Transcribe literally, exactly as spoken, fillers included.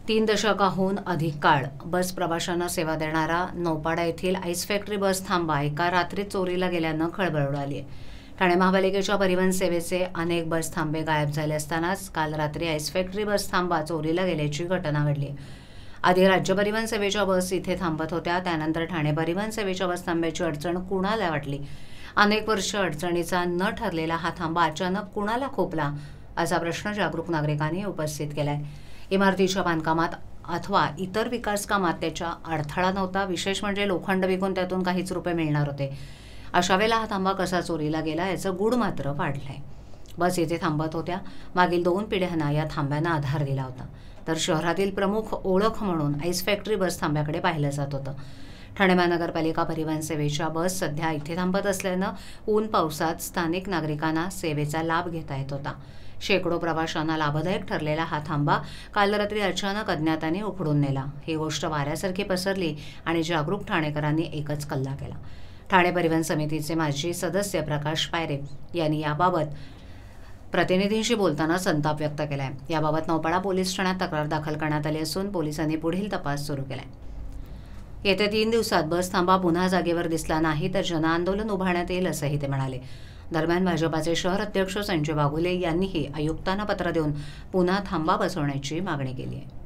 तीन दशकाहून अधिक काळ बस प्रवाशांना सेवा देणारा नौपाडा येथील आईस फॅक्टरी बस थांबा एका रात्रीत चोरीला गेल्यानं खळबळ उडाली आहे। ठाणे महापालिकेच्या परिवहन सेवेचे अनेक बस थांबे गायब झाले असतानाच काल रात्री आईस फॅक्टरी बस थांबा चोरीला गेल्याची घटना घडली। आधी राज्य परिवहन सेवेच्या बस इथे थांबत होत्या, त्यानंतर ठाणे परिवहन सेवेच्या बस थांब्याची अडचण कुणाला वाटली? अनेक वर्ष अडचणीचा न ठरलेला हा थांबा अचानक कुणाला खोपला, असा प्रश्न जागरूक नागरिकांनी उपस्थित केलाय। इमारतीच्या बांधकामात अथवा इतर विकास कामात त्याच्या अडथळा नव्हता। विशेष म्हणजे लोखंड विकून त्यातून काहीच रुपये मिळणार होते। अशा वेळेला हा थांबा कसा चोरीला गेला याचं गूढ मात्र वाढलंय। बस येथे थांबत होत्या, मागील दोन पिढ्यांना या थांब्यानं आधार दिला होता, तर शहरातील प्रमुख ओळख म्हणून आईस फॅक्टरी बस थांब्याकडे पाहिलं जात होतं। ठाणे महानगरपालिका परिवहन सेवेच्या बस सध्या इथे थांबत असल्यानं ऊन पावसात स्थानिक नागरिकांना सेवेचा लाभ घेता येत होता। शेकडो प्रवाशांना लाभदायक ठरलेला हा थांबा काल रात्री अचानक अज्ञातांनी उखडून नेला। ही गोष्ट वाऱ्यासारखी पसरली आणि जागरूक ठाणेकरांनी एकच कल्ला केला। ठाणे परिवहन समितीचे माजी सदस्य प्रकाश पायरे यांनी याबाबत प्रतिनिधींशी बोलताना संताप व्यक्त केलाय। याबाबत नौपाडा पोलीस ठाण्यात तक्रार दाखल करण्यात आली असून पोलिसांनी पुढील तपास सुरू केलाय। येत्या तीन दिवसात बस थांबा पुन्हा जागेवर दिसला नाही तर जनआंदोलन उभारण्यात येईल असंही ते म्हणाले। दरम्यान भाजपाचे शहर अध्यक्ष संजय वाघुले यांनीही आयुक्तांना पत्र देऊन पुन्हा थांबा बसवण्याची मागणी केली आहे।